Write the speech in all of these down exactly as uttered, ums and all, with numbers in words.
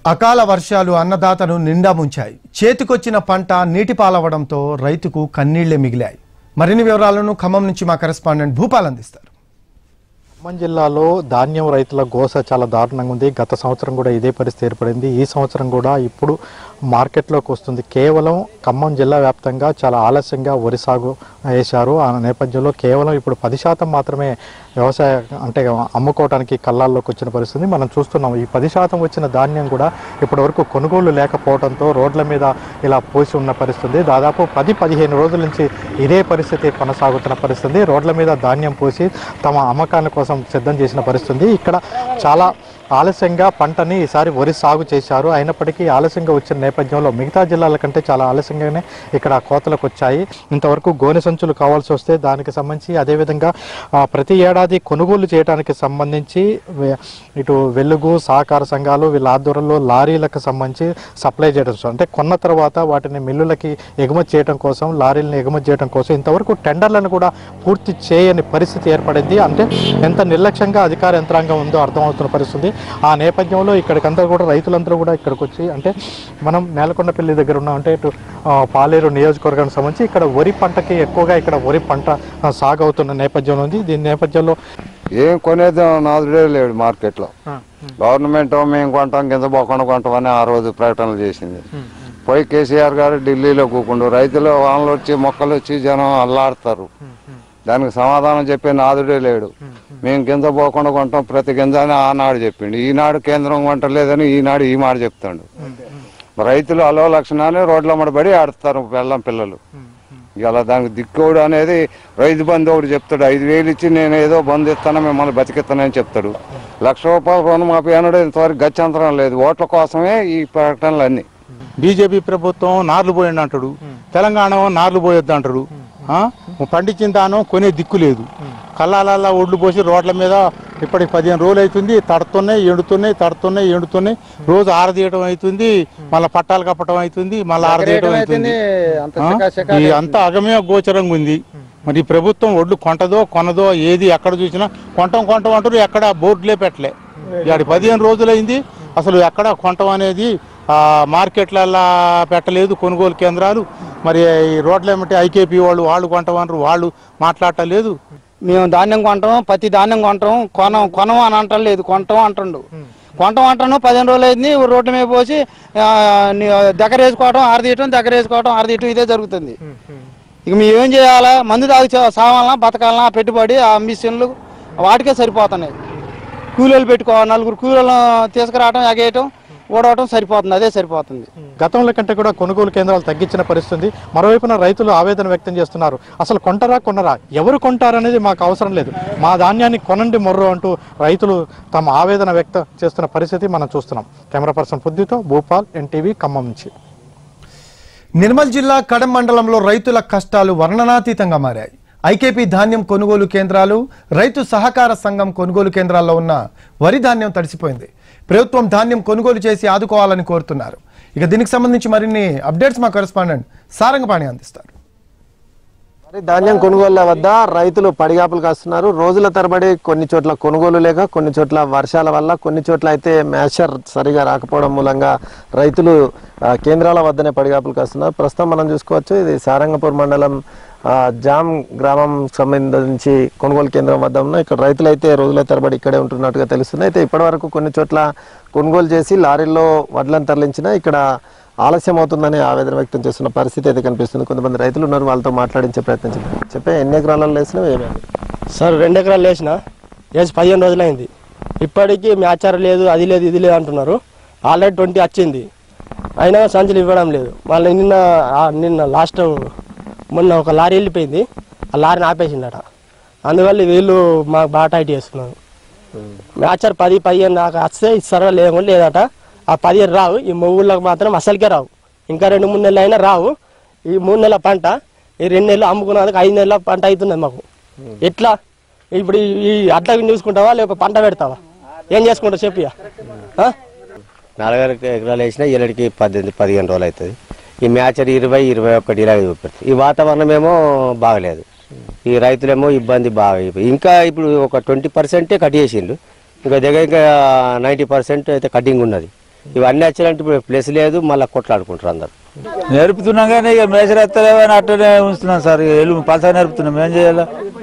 అకాల వర్షాలు అన్నదాతను నిండా ముంచాయి. చేతికొచ్చిన పంట నీటిపాలవడంతో రైతుకు కన్నీళ్లే మిగిలాయి. మరిన్ని వివరాలను ఖమ్మం నుంచి మా కరెస్పాండెంట్ భూపాల్ అందిస్తారు. ఖమ్మం జిల్లాలో ధాన్యం రైతుల గోస చాలా దారుణంగా ఉంది. గత సంవత్సరం కూడా ఇదే పరిస్థితి ఏర్పడింది. ఈ సంవత్సరం కూడా ఇప్పుడు మార్కెట్లోకి వస్తుంది. కేవలం ఖమ్మం జిల్లా వ్యాప్తంగా చాలా ఆలస్యంగా వరి సాగు వేశారు. ఆ నేపథ్యంలో కేవలం ఇప్పుడు పది శాతం మాత్రమే వ్యవసాయ అంటే అమ్ముకోవడానికి కళ్ళాల్లోకి వచ్చిన పరిస్థితి మనం చూస్తున్నాం. ఈ పది శాతం వచ్చిన ధాన్యం కూడా ఇప్పటి వరకు కొనుగోలు లేకపోవడంతో రోడ్ల మీద ఇలా పోసి ఉన్న పరిస్థితి. దాదాపు పది పదిహేను రోజుల నుంచి ఇదే పరిస్థితి కొనసాగుతున్న పరిస్థితి. రోడ్ల మీద ధాన్యం పోసి తమ అమ్మకాల కోసం సిద్ధం చేసిన పరిస్థితి. ఇక్కడ చాలా ఆలస్యంగా పంటని ఈసారి వరి సాగు చేశారు. అయినప్పటికీ ఆలస్యంగా వచ్చిన నేపథ్యంలో మిగతా జిల్లాల కంటే చాలా ఆలస్యంగానే ఇక్కడ కోతలకు వచ్చాయి. ఇంతవరకు గోనె సంచులు కావాల్సి వస్తే దానికి సంబంధించి అదేవిధంగా ప్రతి ఏడాది కొనుగోలు చేయడానికి సంబంధించి ఇటు వెలుగు సహకార సంఘాలు వీళ్ళ ఆధ్వర్యంలో లారీలకు సంబంధించి సప్లై చేయడం అంటే కొన్న తర్వాత వాటిని మిల్లులకి ఎగుమతి చేయడం కోసం లారీలను ఎగుమతి చేయడం కోసం ఇంతవరకు టెండర్లను కూడా పూర్తి చేయని పరిస్థితి ఏర్పడింది. అంటే ఎంత నిర్లక్ష్యంగా అధికార యంత్రాంగం ఉందో అర్థమవుతున్న పరిస్థితి. ఆ నేపథ్యంలో ఇక్కడికంతా కూడా రైతులందరూ కూడా ఇక్కడికి వచ్చి అంటే మనం నేలకొండపల్లి దగ్గర ఉన్నాం అంటే ఇటు పాలేరు నియోజకవర్గానికి సంబంధించి ఇక్కడ వరి పంటకి ఎక్కువగా ఇక్కడ వరి పంట సాగు అవుతున్న నేపథ్యంలో ఉంది. దీని నేపథ్యంలో ఏం కొనేది నాదుడే లేడు మార్కెట్లో. గవర్నమెంట్ మేము కొంటాం కింద పోకుండా కొంటామని ఆ రోజు ప్రకటనలు చేసింది. పోయి కేసీఆర్ గారు ఢిల్లీలో కూకుండు రైతులు వానలు వచ్చి మొక్కలు వచ్చి జనం అల్లాడతారు. దానికి సమాధానం చెప్పే నాదుడే లేడు. మేము కింద పోకుండా కొంటాం ప్రతి గింజ అని ఆనాడు చెప్పిండు. ఈనాడు కేంద్రం కొంటలేదని ఈనాడు ఈ మాట చెప్తాడు. రైతులు అలో లక్షణాన్ని రోడ్ల మడబడి ఆడుతారు పిల్లం పిల్లలు. ఇలా దానికి దిక్కోడు అనేది రైతు బంధు ఒకటి చెప్తాడు. ఐదు వేలు ఇచ్చి నేను ఏదో బంధు ఇస్తాను మిమ్మల్ని బతికిస్తానని చెప్తాడు. లక్ష రూపాయల రుణమాఫీ అనడు ఇంతవరకు గత్యంతరం లేదు. ఓట్ల కోసమే ఈ ప్రకటనలు అన్ని. బీజేపీ ప్రభుత్వం నార్లు పోయింది అంటాడు, తెలంగాణ నార్లు పోయొద్దు అంటాడు. పండించిన దానం కొనే దిక్కు లేదు. కళ్ళాలల్లా ఒడ్లు పోసి రోడ్ల మీద ఇప్పటికి పదిహేను రోజులు అవుతుంది. తడుతున్నాయి ఎండుతున్నాయి తడుతున్నాయి ఎండుతున్నాయి. రోజు ఆరదీయడం అవుతుంది, మళ్ళీ పట్టాలు కప్పటం అవుతుంది, మళ్ళీ ఆరదీయడం అవుతుంది. అంతా అగమ్య గోచరంగా ఉంది. మరి ప్రభుత్వం ఒడ్లు కొంటదో కొనదో ఏది ఎక్కడ చూసినా కొంటం కొంటం అంటారు. ఎక్కడ బోర్డులే పెట్టలే. ఇక పదిహేను రోజులైంది అసలు ఎక్కడ కొంటం అనేది మార్కెట్లల్లా పెట్టలేదు కొనుగోలు కేంద్రాలు. మరి ఈ రోడ్లు ఏమంటే ఐకేపీ వాళ్ళు వాళ్ళు కొంటామన్నారు, వాళ్ళు మాట్లాడటలేదు. మేము ధాన్యం కొంటాం, పత్తి ధాన్యం కొంటాం, కొనం కొనం అని అంటలేదు, కొంటాం అంటుండు. కొంటాం అంటాను పదిహేను రోజులు అయింది. రోడ్డు మీద పోసి దగ్గర వేసుకోవడం ఆరదీయటం దగ్గర వేసుకోవడం ఆరదీయటం ఇదే జరుగుతుంది. ఇక మేము ఏం చేయాలా? మందు తాగి సావాలన్నా బతకాలన్నా పెట్టుబడి ఆ మిషన్లు వాటికే సరిపోతున్నాయి. కూలీలు పెట్టుకోవాలి, నలుగురు కూలీలను తీసుకురావడం ఎగేయటం ఓడవటం సరిపోతుంది, అదే సరిపోతుంది. గతంలో కంటే కూడా కొనుగోలు కేంద్రాలు తగ్గించిన పరిస్థితి. మరోవైపున రైతులు ఆవేదన వ్యక్తం చేస్తున్నారు. అసలు కొంటారా కొనరా, ఎవరు కొంటారనేది మాకు అవసరం లేదు, మా ధాన్యాన్ని కొనండి మొర్రో అంటూ రైతులు తమ ఆవేదన వ్యక్తం చేస్తున్న పరిస్థితి మనం చూస్తున్నాం. కెమెరా పర్సన్ బుద్ధితో భూపాల్, ఎన్టీవీ, ఖమ్మం నుంచి. నిర్మల్ జిల్లా కడెం మండలంలో రైతుల కష్టాలు వర్ణనాతీతంగా మారాయి. ఐకేపీ ధాన్యం కొనుగోలు కేంద్రాలు, రైతు సహకార సంఘం కొనుగోలు కేంద్రాల్లో ఉన్న వరి ధాన్యం తడిసిపోయింది. ప్రభుత్వం ధాన్యం కొనుగోలు చేసి ఆదుకోవాలని కోరుతున్నారు. ఇక దీనికి సంబంధించి మరిన్ని అప్డేట్స్ మా కరెస్పాండెంట్ సారంగపాణి అందిస్తారు. మరి ధాన్యం కొనుగోళ్ల వద్ద రైతులు పడిగాపులు కాస్తున్నారు. రోజుల తరబడి కొన్ని చోట్ల కొనుగోలు లేక, కొన్ని చోట్ల వర్షాల వల్ల, కొన్ని చోట్ల అయితే మ్యాషర్ సరిగా రాకపోవడం మూలంగా రైతులు కేంద్రాల వద్దనే పడిగాపులు కాస్తున్నారు. ప్రస్తుతం మనం చూసుకోవచ్చు, ఇది సారంగపూర్ మండలం జామ్ గ్రామం సంబంధించి కొనుగోలు కేంద్రం వద్ద ఉన్న ఇక్కడ రైతులు అయితే రోజుల తరబడి ఇక్కడే ఉంటున్నట్టుగా తెలుస్తుంది. అయితే ఇప్పటి వరకు కొన్ని చోట్ల కొనుగోలు చేసి లారీల్లో వడ్లను తరలించినా ఇక్కడ ఆలస్యం అవుతుందని ఆవేదన వ్యక్తం చేస్తున్న పరిస్థితి అయితే కనిపిస్తుంది. కొంతమంది రైతులు ఉన్నారు, వాళ్ళతో మాట్లాడించే ప్రయత్నం చేద్దాం. చెప్పే ఎన్ని ఎకరాలలో వేసినా ఏమేమి? సార్ రెండు ఎకరాలు వేసిన వేసి పదిహేను రోజులైంది. ఇప్పటికీ మ్యాచర్ లేదు, అది లేదు, ఇది లేదు అంటున్నారు. ఆల్రెడీ ట్వంటీ వచ్చింది, అయినా సంచులు ఇవ్వడం లేదు. మళ్ళీ నిన్న నిన్న లాస్ట్ మొన్న ఒక లారీ వెళ్ళిపోయింది, ఆ లారీని ఆపేసిందట. అందువల్ల వీళ్ళు మాకు బాగా టైట్ చేస్తున్నారు. మ్యాచర్ పది పదిహేను దాకా వస్తే ఇస్తారా లేకుండా లేదట. ఆ పదిహేను రావు, ఈ మూడులకు మాత్రం అసలుకే రావు. ఇంకా రెండు మూడు నెలలు అయినా రావు. ఈ మూడు నెలల పంట ఈ రెండు నెలలు అమ్ముకున్నందుకు ఐదు నెలల పంట అవుతుంది మాకు. ఎట్లా ఇప్పుడు ఈ అడ్డకి చూసుకుంటావా లేక పంట పెడతావా, ఏం చేసుకుంటావు చెప్పియా? నాలుగు ఎకరాలు వేసినా ఏళ్ళకి పద్దెనిమిది పదిహేను రోజులు అవుతుంది. ఈ మ్యాచర్ ఇరవై ఇరవై ఒకటి ఇలాగ చూపెడుతుంది. ఈ వాతావరణం ఏమో బాగలేదు, ఈ రైతులేమో ఇబ్బంది బాగా. ఇంకా ఇప్పుడు ఒక ట్వంటీ పర్సెంటే కట్ చేసిండు, ఇంకా దగ్గర ఇంకా నైంటీ పర్సెంట్ అయితే కటింగ్ ఉన్నది. ఇవన్నీ వచ్చారంటే ఇప్పుడు ప్లేస్ లేదు, మళ్ళీ కొట్లాడుకుంటారు అందరు. నేర్పుతున్నాం కానీ ఇక మేజర్ ఎత్తలేవని అట్టనే ఉంచుతున్నాం సార్. ఎల్లు పలసగా నేర్పుతున్నాం, ఏం చేయాలి?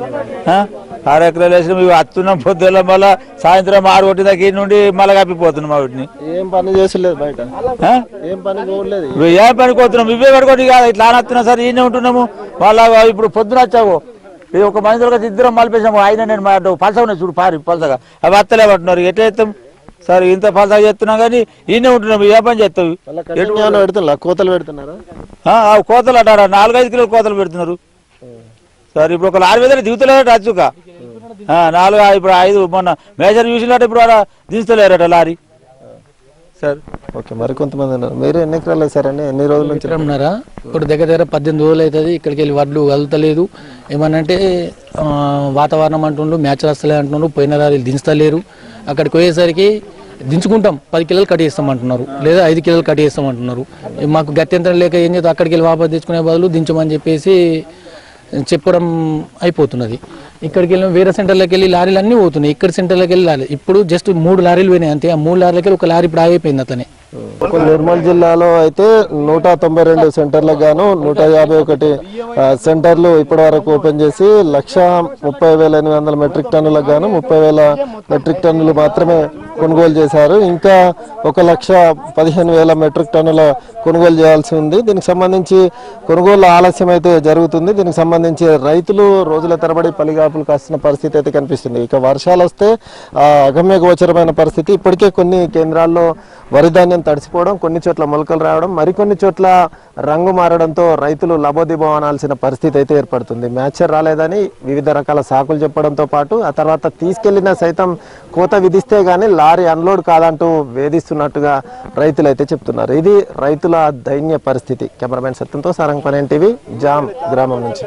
ఆరు ఎకరాలు వేసినాం, ఇవి అత్తున్నాం పొద్దున్న, మళ్ళీ సాయంత్రం ఆరు కొట్టి దాకా ఈ నుండి మళ్ళీ కప్పిపోతున్నాం. వాటిని ఏం పని చేసలేదు బయట, ఏం పని పోలేదు, ఏం పని పోతున్నాం, ఇవే పడుకోండి కాదు ఇట్లా అనత్తున్నాం సార్. ఈయనే ఉంటున్నాము. వాళ్ళ ఇప్పుడు పొద్దున వచ్చావు ఇది ఒక మనిషిలో ఇద్దరం మలిపేసాము. ఆయన నేను మా పలసగా ఉన్నాయి చూడు, పారి పలసగా అవి అత్తలే పట్టున్నారు. ఎట్లా చేస్తాం సార్? ఇంత పలసగా చేస్తున్నాం కానీ ఈయనే ఉంటున్నాము. ఏ పని చేస్తావు? పెడుతున్నా కోతలు పెడుతున్నారా? కోతలు అంటారా? నాలుగైదు కిలోలు కోతలు పెడుతున్నారు సార్. ఇప్పుడు ఒక లారీ మీద దిగుతలేరట అచ్చుక నాలుగు, ఇప్పుడు ఐదు మొన్న మేజర్ చూసినట్టు ఇప్పుడు అలా దించలేరట లారీ సార్. ఓకే, మరి కొంతమంది ఉన్నారు. మీరు ఎన్ని ఎకరాలు వేసారండి? ఎన్ని రోజుల నుంచి ఉన్నారా? ఇప్పుడు దగ్గర దగ్గర పద్దెనిమిది రోజులు అవుతుంది. ఇక్కడికి వెళ్ళి వడ్లు కలుతలేదు. ఏమనంటే వాతావరణం అంటుండ్రు, మ్యాచ్ వస్తలే అంటున్నారు. పోయిన లారీలు దించలేరు. అక్కడికి పోయేసరికి దించుకుంటాం, పది కిలోలు కట్ చేస్తామంటున్నారు, లేదా ఐదు కిలోలు కట్ చేస్తామంటున్నారు. మాకు గత్యంతరం లేక ఏం చేద్దాం, అక్కడికి వెళ్ళి వాపస్ తెచ్చుకునే బదులు దించమని చెప్పేసి చెప్పడం అయిపోతున్నది. ఇక్కడికి వెళ్ళి వేరే సెంటర్లోకి వెళ్ళి లారీలు అన్నీ పోతున్నాయి. ఇక్కడ సెంటర్లోకి వెళ్ళి లారీ ఇప్పుడు జస్ట్ మూడు లారీలు పోయినాయి అంతే. ఆ మూడు లారీలకి వెళ్ళి ఒక లారీ ఇప్పుడు ఆగిపోయింది అతనే. నిర్మల్ జిల్లాలో అయితే నూట తొంభై రెండు సెంటర్లకు గాను నూట యాభై ఒకటి సెంటర్లు ఇప్పటి వరకు ఓపెన్ చేసి లక్ష ముప్పై వేల ఎనిమిది వందల మెట్రిక్ టన్నులకు గాను ముప్పై వేల మెట్రిక్ టన్నులు మాత్రమే కొనుగోలు చేశారు. ఇంకా ఒక లక్ష పదిహేను వేల మెట్రిక్ టన్నుల కొనుగోలు చేయాల్సి ఉంది. దీనికి సంబంధించి కొనుగోలు ఆలస్యం అయితే జరుగుతుంది. దీనికి సంబంధించి రైతులు రోజుల తరబడి పలిగాపులు కాస్తున్న పరిస్థితి అయితే కనిపిస్తుంది. ఇక వర్షాలు వస్తే అగమ్య గోచరమైన పరిస్థితి. ఇప్పటికే కొన్ని కేంద్రాల్లో వరి ధాన్యం తడిసిపోవడం, కొన్ని చోట్ల మొలకలు రావడం, మరికొన్ని చోట్ల రంగు మారడంతో రైతులు లబోదిబో అనాల్సిన పరిస్థితి అయితే ఏర్పడుతుంది. మ్యాచర్ రాలేదని వివిధ రకాల సాకులు చెప్పడంతో పాటు ఆ తర్వాత తీసుకెళ్లిన సైతం కోత విధిస్తే గానీ లారీ అన్లోడ్ కాదంటూ వేధిస్తున్నట్టుగా రైతులు అయితే చెప్తున్నారు. ఇది రైతుల దైన్య పరిస్థితి. కెమెరామెన్ సత్యంతో సారంగపని టీవీ, జామ్ గ్రామం నుంచి.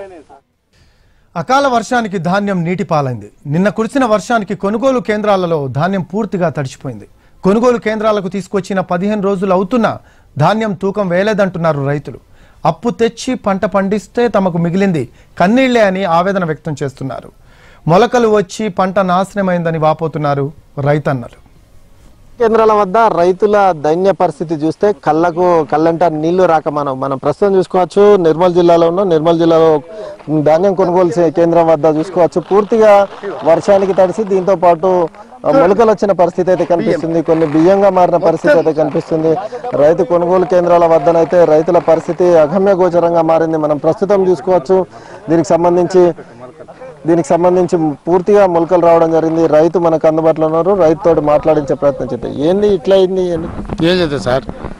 అకాల వర్షానికి ధాన్యం నీటి పాలైంది. నిన్న కురిసిన వర్షానికి కొనుగోలు కేంద్రాలలో ధాన్యం పూర్తిగా తడిచిపోయింది. కొనుగోలు కేంద్రాలకు తీసుకొచ్చిన పదిహేను రోజులు అవుతున్నా ధాన్యం తూకం వేయలేదంటున్నారు రైతులు. అప్పు తెచ్చి పంట పండిస్తే తమకు మిగిలింది కన్నీళ్లే అని ఆవేదన వ్యక్తం చేస్తున్నారు. మొలకలు వచ్చి పంట నాశనమైందని వాపోతున్నారు రైతన్నలు. కేంద్రాల వద్ద రైతుల దైన్య పరిస్థితి చూస్తే కళ్ళకు కళ్ళంట నీళ్లు రాక మనం మనం ప్రస్తుతం చూసుకోవచ్చు. నిర్మల్ జిల్లాలో ఉన్న నిర్మల్ జిల్లాలో ధాన్యం కొనుగోలు కేంద్రం వద్ద చూసుకోవచ్చు. పూర్తిగా వర్షానికి తడిసి దీంతో పాటు మొలకలు వచ్చిన పరిస్థితి అయితే కనిపిస్తుంది. కొన్ని బియ్యంగా మారిన పరిస్థితి అయితే కనిపిస్తుంది. రైతు కొనుగోలు కేంద్రాల వద్దనైతే రైతుల పరిస్థితి అగమ్య గోచరంగా మారింది. మనం ప్రస్తుతం చూసుకోవచ్చు. దీనికి సంబంధించి దీనికి సంబంధించి పూర్తిగా మొలకలు రావడం జరిగింది. రైతు మనకు అందుబాటులో ఉన్నారు. రైతుతో మాట్లాడించే ప్రయత్నం చేద్దాం. ఏంది ఇట్లా అయింది? ఏం చెప్తా సార్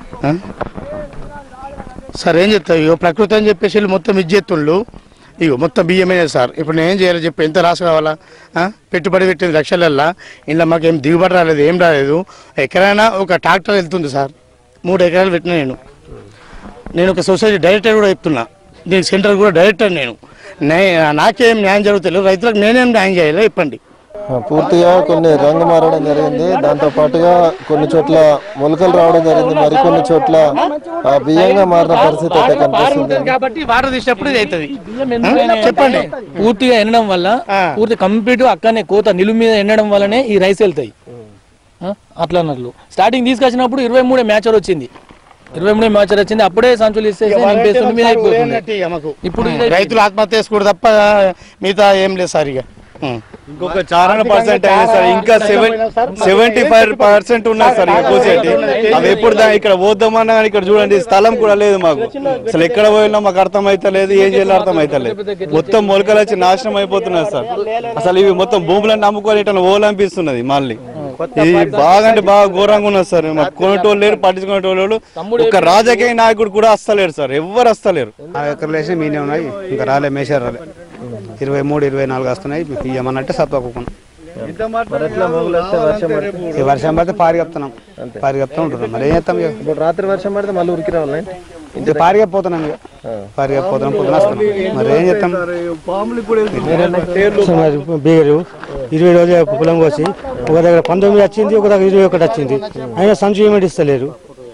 సార్ ఏం చెప్తా ఇగో ప్రకృతి అని చెప్పేసి మొత్తం ఇచ్చేస్తుండ్రు. ఇగో మొత్తం బియ్యమే సార్. ఇప్పుడు నేను ఏం చేయాలి చెప్పి, ఎంత రాసు కావాలా? పెట్టుబడి పెట్టింది లక్షలల్లా, ఇంట్లో మాకు ఏం దిగుబడి రాలేదు, ఏం రాలేదు. ఎకరైనా ఒక ట్రాక్టర్ వెళ్తుంది సార్. మూడు ఎకరాలు పెట్టిన నేను నేను ఒక సొసైటీ డైరెక్టర్ కూడా చెప్తున్నా. దీనికి సెంటర్ కూడా డైరెక్టర్ నేను. నాకేం న్యాయం జరుగుతలేదు, రైతులకు నేనేం న్యాయం చేయాలి చెప్పండి. పూర్తిగా కొన్ని రంగు మారడం జరిగింది. దాంతో పాటుగా కొన్ని చోట్ల మొలకలు రావడం జరిగింది. మరికొన్ని చోట్ల బియ్యంగా మారిన పరిస్థితి అయితే కనిపిస్తుంది. కాబట్టి వాటర్ తీసినప్పుడు చెప్పండి. పూర్తిగా ఎండడం వల్ల పూర్తి కంప్లీట్ అక్కడనే కోత నిలువు మీద ఎండడం వల్లనే ఈ రైస్ వెళ్తాయి. అట్లా అన్నట్లు స్టార్టింగ్ తీసుకొచ్చినప్పుడు ఇరవై మూడే మ్యాచర్ వచ్చింది. ఇరవై మూడు మ్యాచర్ వచ్చింది. అప్పుడే సంచులు ఇస్తే ఇప్పుడు రైతులు ఆత్మహత్య చేసుకోడు తప్ప మిగతా ఏం లేదు సార్. ఇక ఇంకొక చాలా పర్సెంట్ అయినా సార్, ఇంకా సెవెన్ సెవెంటీ ఫైవ్ పర్సెంట్ ఉన్నాయి సార్. ఇంకా పూసేటి అవి ఎప్పుడు ఇక్కడ పోద్దామన్నా కానీ ఇక్కడ చూడండి స్థలం కూడా లేదు మాకు. అసలు ఎక్కడ పోయినా మాకు అర్థం అవుతలేదు, ఏం చేయాలో అర్థం అవుతలేదు. మొత్తం మొలకలు వచ్చి నాశనం అయిపోతున్నారు సార్. అసలు ఇవి మొత్తం భూములను నమ్ముకొని ఇట్లా ఓలనిపిస్తున్నది. మళ్ళీ ఇది బాగా అంటే బాగా ఘోరంగా ఉన్నది సార్. మాకు కొనేటోళ్ళు లేరు, పట్టించుకునేటోళ్ళు. ఒక రాజకీయ నాయకుడు కూడా వస్తలేరు సార్, ఎవ్వరు వస్తలేరు. ఆ ఎకర్లు వేసి మీనే ఉన్నాయి, ఇంకా రాలే మేసారు రాలే. ఇరవై మూడు ఇరవై నాలుగు వస్తున్నాయి. ఇవ్వమన్నట్టే సత్వకున్నాం. ఈ వర్షం పడితే పారి కప్తున్నాం, పారి కప్తా ఉంటున్నాం. మరి ఏం చేస్తాం? ఇప్పుడు రాత్రి వర్షం పడితే మళ్ళీ ఉరికి రావాలి. ఇంకా పారి కప్పోతున్నాం, ఇక పారి కప్పోతున్నాం, పొద్దున వస్తున్నాం. మరి ఏం చేస్తాం? బీగరు ఇరవై రోజులు పొలం కోసి ఒక దగ్గర పంతొమ్మిది వచ్చింది, ఒక దగ్గర ఇరవై ఒకటి వచ్చింది. అయినా సంచు ఏమిటి ఇస్తలేరు.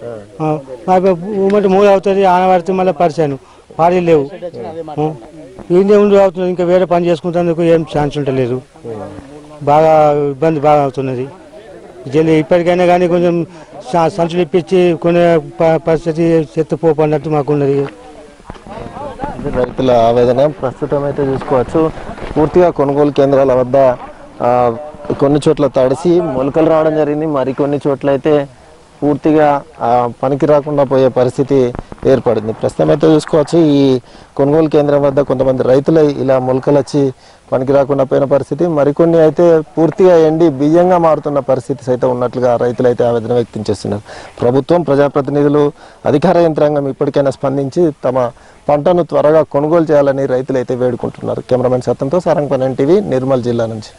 ఊమంటే మూడు అవుతుంది, ఆనవాడితే మళ్ళీ పరిచాను పాడి లేవు. ఇందే ఉండి అవుతుంది, ఇంకా వేరే పని చేసుకుంటేందుకు ఏం ఛాన్స్ ఉంటలేదు. బాగా ఇబ్బంది బాగా అవుతున్నది. జల్లి ఇప్పటికైనా కానీ కొంచెం స- సంచులు ఇప్పించి కొనే ప- పరిస్థితి చెత్తపోపు అన్నట్టు మాకున్నది. ఇది రైతుల ఆవేదన. ప్రస్తుతం అయితే చూసుకోవచ్చు పూర్తిగా కొనుగోలు కేంద్రాల వద్ద ఆ, కొన్ని చోట్ల తడిసి మొలకలు రావడం జరిగింది, మరికొన్ని చోట్ల అయితే పూర్తిగా ఆ, పనికి రాకుండా పోయే పరిస్థితి ఏర్పడింది. ప్రస్తుతం అయితే చూసుకోవచ్చు ఈ కొనుగోలు కేంద్రం వద్ద కొంతమంది రైతులు ఇలా మొలకలు వచ్చి పనికి రాకుండా పోయిన పరిస్థితి, మరికొన్ని అయితే పూర్తిగా ఎండి బియ్యంగా మారుతున్న పరిస్థితి సైతం ఉన్నట్లుగా రైతులు అయితే ఆవేదన వ్యక్తం చేస్తున్నారు. ప్రభుత్వం, ప్రజాప్రతినిధులు, అధికార యంత్రాంగం ఇప్పటికైనా స్పందించి తమ పంటను త్వరగా కొనుగోలు చేయాలని రైతులు అయితే వేడుకుంటున్నారు. కెమెరామెన్ సత్యంతో సారంగపల్లి టీవీ, నిర్మల్ జిల్లా నుంచి.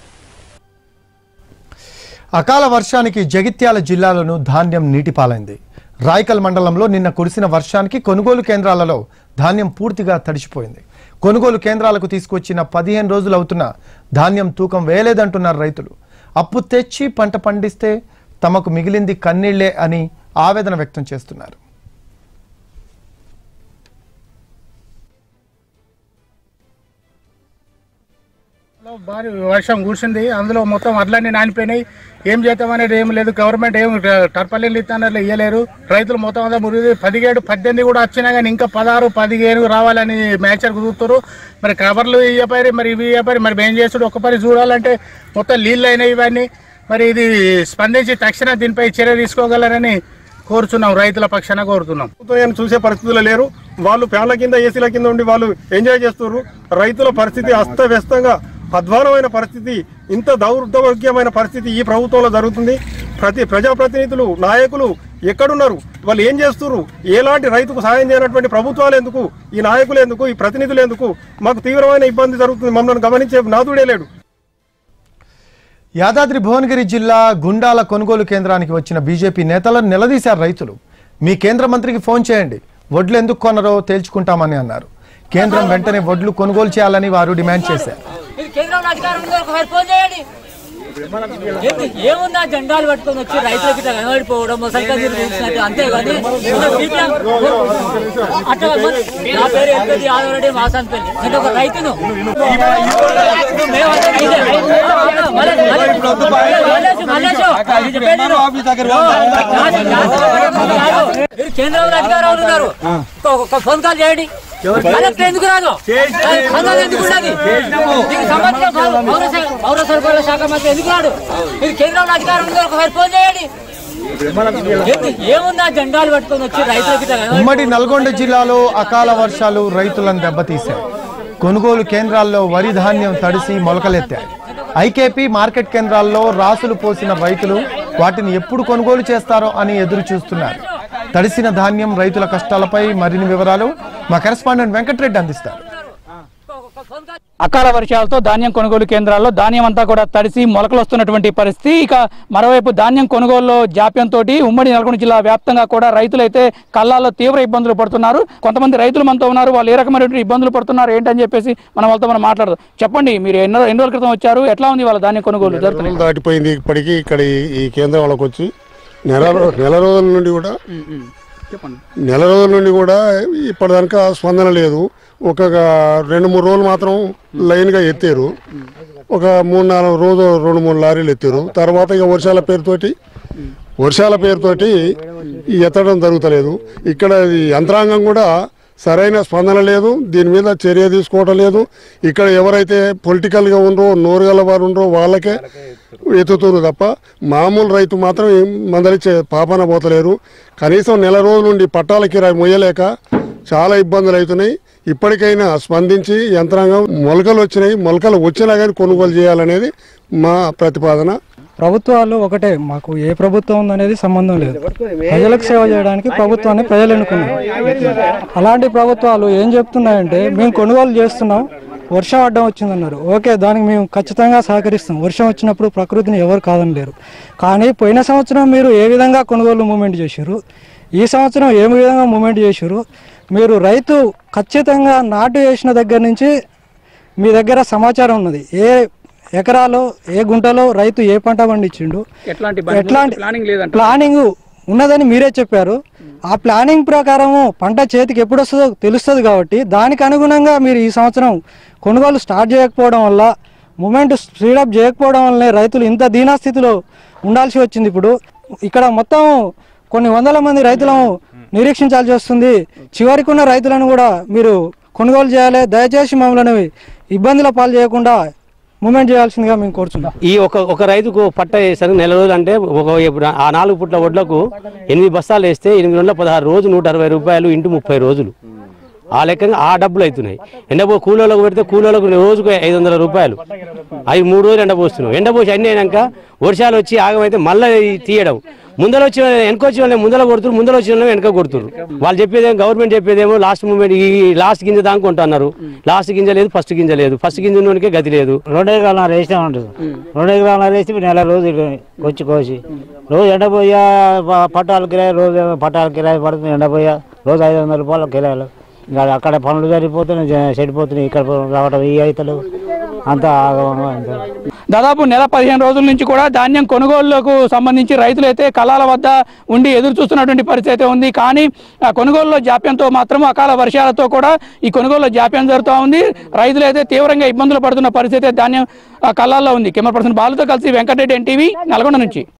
అకాల వర్షానికి జగిత్యాల జిల్లాలోనూ ధాన్యం నీటిపాలైంది. రాయకల్ మండలంలో నిన్న కురిసిన వర్షానికి కొనుగోలు కేంద్రాలలో ధాన్యం పూర్తిగా తడిసిపోయింది. కొనుగోలు కేంద్రాలకు తీసుకొచ్చిన పదిహేను రోజులు అవుతున్న ధాన్యం తూకం వేయలేదంటున్నారు రైతులు. అప్పు తెచ్చి పంట పండిస్తే తమకు మిగిలింది కన్నీళ్లే అని ఆవేదన వ్యక్తం చేస్తున్నారు. భారీ వర్షం కూర్చుంది, అందులో మొత్తం వడ్లన్నీ నానిపోయినాయి. ఏం చేద్దామనేది ఏం లేదు. గవర్నమెంట్ ఏం టర్పల్లీలు ఇస్తానట్లు ఇయ్యలేరు. రైతులు మొత్తం అంతా మురిగి పదిహేడు పద్దెనిమిది కూడా వచ్చినా కానీ ఇంకా పదహారు పదిహేను రావాలని మ్యాచర్ కుదురుతారు. మరి కవర్లు ఇయ్యపరి మరి ఇవి ఇయ్యపరి మరి ఏం చేస్తాడు ఒక్క పరి చూడాలంటే మొత్తం నీళ్ళు అయినాయి ఇవన్నీ. మరి ఇది స్పందించి తక్షణ దీనిపై చర్య తీసుకోగలరని కోరుతున్నాం, రైతుల పక్షాన కోరుతున్నాం. చూసే పరిస్థితుల్లో లేరు. వాళ్ళు ఫ్యాన్ల కింద ఏసీల కింద ఉండి వాళ్ళు ఎంజాయ్ చేస్తున్నారు. రైతుల పరిస్థితి అస్తవ్యస్తంగా అధ్వానమైన పరిస్థితి, ఇంత దౌర్భాగ్యమైన పరిస్థితి ఈ ప్రభుత్వంలో జరుగుతుంది. ప్రతి ప్రజాప్రతినిధులు, నాయకులు ఎక్కడున్నారు? వాళ్ళు ఏం చేస్తున్నారు? ఎలాంటి రైతుకు సాయం చేయనటువంటి ప్రభుత్వాలు ఎందుకు? ఈ నాయకులు ఎందుకు? ఈ ప్రతినిధులు ఎందుకు? మాకు తీవ్రమైన ఇబ్బంది జరుగుతుంది. మమ్మల్ని గమనించే నాదుడే లేడు. యాదాద్రి భువనగిరి జిల్లా గుండాల కొనుగోలు కేంద్రానికి వచ్చిన బీజేపీ నేతలను నిలదీశారు రైతులు. మీ కేంద్ర మంత్రికి ఫోన్ చేయండి, వడ్లు ఎందుకు కొనరో తేల్చుకుంటామని అన్నారు. కేంద్రం వెంటనే వడ్లు కొనుగోలు చేయాలని వారు డిమాండ్ చేశారు. కేంద్రంలో అధికారం ఉందో ఒకసారి ఫోన్ చేయండి. ఏముందా జెండాలు పట్టుకొని వచ్చి రైతులకి ఇట్లా కనబడిపోవడం సైకిల్ తీసినట్టు, అంతేగాని అట్లా నా పేరు ఎంపీ ఆల్రెడీ మాసాన్పల్లి, నేను ఒక రైతును. మీరు కేంద్రంలో అధికారం ఉన్నారు, ఒక ఫోన్ కాల్ చేయండి. కలెక్టర్ ఎందుకు రాదు? ఎందుకు ఉండదు? దీనికి సంబంధించిన పౌర సరఫరాల శాఖ మంత్రి ఎందుకు రాడు? మీరు కేంద్రంలో అధికారం ఉందో ఒకసారి ఫోన్ చేయండి. ఏముందా జెండాలు పట్టుకొని వచ్చి రైతులకి. ఉమ్మడి నల్గొండ జిల్లాలో అకాల వర్షాలు రైతులను దెబ్బతీశాయి. కొనుగోలు కేంద్రాల్లో వరి ధాన్యం తడిసి మొలకలెత్తాయి. ఐకేపీ మార్కెట్ కేంద్రాల్లో రాసులు పోసిన రైతులు వాటిని ఎప్పుడు కొనుగోలు చేస్తారో అని ఎదురు చూస్తున్నారు. తడిసిన ధాన్యం రైతుల కష్టాలపై మరిన్ని వివరాలు మా కరెస్పాండెంట్ వెంకటరెడ్డి అందిస్తారు. అకాల వర్షాలతో ధాన్యం కొనుగోలు కేంద్రాల్లో ధాన్యం అంతా కూడా తడిసి మొలకలు వస్తున్నటువంటి పరిస్థితి. ఇక మరోవైపు ధాన్యం కొనుగోలులో జాప్యంతో ఉమ్మడి నల్గొండ జిల్లా వ్యాప్తంగా కూడా రైతులైతే కళ్ళాల్లో తీవ్ర ఇబ్బందులు పడుతున్నారు. కొంతమంది రైతులు మనతో ఉన్నారు, వాళ్ళు ఏ రకమైనటువంటి ఇబ్బందులు పడుతున్నారు ఏంటని చెప్పేసి మనం వాళ్ళతో మనం మాట్లాడదాం. చెప్పండి, మీరు ఎన్నో ఎన్ని రోజుల క్రితం వచ్చారు, ఎట్లా ఉంది వాళ్ళ ధాన్యం కొనుగోలు జరుగుతుంది? దాటిపోయింది. ఇప్పటికీ ఇక్కడ ఈ కేంద్రంలోకి వచ్చి నెల నెల రోజుల నుండి కూడా నెల రోజుల నుండి కూడా ఇప్పటిదాకా స్పందన లేదు. ఒక రెండు మూడు రోజులు మాత్రం లైన్గా ఎత్తారు. ఒక మూడు నాలుగు రోజు రెండు మూడు లారీలు ఎత్తారు. తర్వాత ఇక వర్షాల పేరుతోటి వర్షాల పేరుతోటి ఎత్తడం జరుగుతలేదు. ఇక్కడ యంత్రాంగం కూడా సరైన స్పందన లేదు, దీని మీద చర్య తీసుకోవటం లేదు. ఇక్కడ ఎవరైతే పొలిటికల్గా ఉండరో, నోరుగల వారు ఉండరో వాళ్ళకే ఎత్తుతున్నారు తప్ప మామూలు రైతు మాత్రం మందలిచ్చే పాపన పోతలేరు. కనీసం నెల రోజుల నుండి పట్టాల కిరాయి మొయ్యలేక చాలా ఇబ్బందులు అవుతున్నాయి. ఇప్పటికైనా స్పందించి యంత్రాంగం మొలకలు వచ్చినాయి, మొలకలు వచ్చినా కానీ కొనుగోలు చేయాలనేది మా ప్రతిపాదన. ప్రభుత్వాలు ఒకటే, మాకు ఏ ప్రభుత్వం ఉందనేది సంబంధం లేదు. ప్రజలకు సేవ చేయడానికి ప్రభుత్వాన్ని ప్రజలు ఎన్నుకున్నారు. అలాంటి ప్రభుత్వాలు ఏం చెప్తున్నాయంటే మేము కొనుగోలు చేస్తున్నాం, వర్షం అడ్డం వచ్చిందన్నారు. ఓకే, దానికి మేము ఖచ్చితంగా సహకరిస్తాం. వర్షం వచ్చినప్పుడు ప్రకృతిని ఎవరు కాదని లేరు. కానీ పోయిన సంవత్సరం మీరు ఏ విధంగా కొనుగోలు మూమెంట్ చేశారు, ఈ సంవత్సరం ఏ విధంగా మూమెంట్ చేశారు? మీరు రైతు ఖచ్చితంగా నాటు వేసిన దగ్గర నుంచి మీ దగ్గర సమాచారం ఉన్నది. ఏ ఎకరాలో ఏ గుంటలో రైతు ఏ పంట పండించిండు, ఎట్లాంటి ప్లానింగ్ ఉన్నదని మీరే చెప్పారు. ఆ ప్లానింగ్ ప్రకారము పంట చేతికి ఎప్పుడు వస్తుందో తెలుస్తుంది. కాబట్టి దానికి అనుగుణంగా మీరు ఈ సంవత్సరం కొనుగోలు స్టార్ట్ చేయకపోవడం వల్ల మూమెంట్ స్పీడప్ చేయకపోవడం వల్లనే రైతులు ఇంత దీనాస్థితిలో ఉండాల్సి వచ్చింది. ఇప్పుడు ఇక్కడ మొత్తం కొన్ని వందల మంది రైతులను నిరీక్షించాల్సి వస్తుంది. చివరికి ఉన్న రైతులను కూడా మీరు కొనుగోలు చేయాలి. దయచేసి మమ్మల్ని ఇబ్బందుల పాలు చేయకుండా మూమెంట్ చేయాల్సిందిగా మేము కోరుతున్నాం. ఈ ఒక ఒక రైతుకు పట్ట వేసరికి నెల రోజులు అంటే ఒక ఆ నాలుగు పుట్ల వడ్లకు ఎనిమిది బస్తాలు వేస్తే ఎనిమిది వందల పదహారు రోజు నూట అరవై రూపాయలు ఇంటూ ముప్పై రోజులు ఆ లెక్కగా ఆ డబ్బులు అవుతున్నాయి. ఎండబో కూలోళ్ళకు పెడితే కూలోళ్ళకు రోజుకు ఐదు వందల రూపాయలు అవి మూడు రోజులు ఎండపోస్తున్నాం. ఎండపోసి అన్నీ అయినాక వర్షాలు వచ్చి ఆగమైతే మళ్ళీ తీయడం ముందర వచ్చి వెనకొచ్చి వాళ్ళని ముందర కొడుతున్నారు, ముందర వచ్చిన వాళ్ళని వెనక కొడుతున్నారు. వాళ్ళు చెప్పేదేమో గవర్నమెంట్ చెప్పేదేమో లాస్ట్ మూమెంట్ ఈ లాస్ట్ గింజ దాకా కొంటున్నారు. లాస్ట్ గింజ లేదు, ఫస్ట్ గింజ లేదు. ఫస్ట్ గింజ ఉన్నోనికే గతి లేదు. రెండు ఎకరాల వేసినా ఉంటుంది. రెండు ఎకరాల వేసి నెల రోజు వచ్చి కోసి రోజు ఎండపోయా పట్టాల కిరాయి, రోజు పట్టాల కిరాయి పడుతుంది. ఎండపోయా రోజు ఐదు వందల రూపాయలు కిరాయిలు. ఇంకా అక్కడ పనులు సరిపోతున్నాయి, చెడిపోతున్నాయి. ఇక్కడ రావడం ఈ రైతులు అంతా దాదాపు నెల పదిహేను రోజుల నుంచి కూడా ధాన్యం కొనుగోలుకు సంబంధించి రైతులు అయితే కళ్ళాల వద్ద ఉండి ఎదురు చూస్తున్నటువంటి పరిస్థితి ఉంది. కానీ ఆ కొనుగోలులో జాప్యంతో మాత్రం అకాల వర్షాలతో కూడా ఈ కొనుగోలులో జాప్యం జరుగుతూ ఉంది. రైతులు అయితే తీవ్రంగా ఇబ్బందులు పడుతున్న పరిస్థితి ధాన్యం కళ్ళాల్లో ఉంది. కెమెరా పర్సన్ బాలుతో కలిసి వెంకటరెడ్డి, ఎన్టీవీ, నల్గొండ నుంచి.